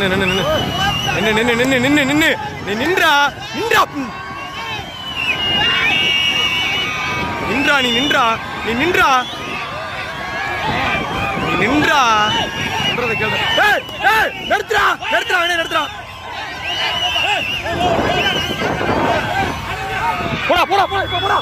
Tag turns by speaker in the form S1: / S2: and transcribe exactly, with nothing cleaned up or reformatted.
S1: நின்னு நின்னு நின்னு நின்னு நின்னு நின்னு நின்னு நீ நின்றா நின்றா நின்றா நீ நின்றா நீ நின்றா நீ நின்றா சொல்றத கேளு. ஏய் ஏய் நிறுத்துடா நிறுத்துடா அவனே நிறுத்துடா. போடா போடா போடா போடா.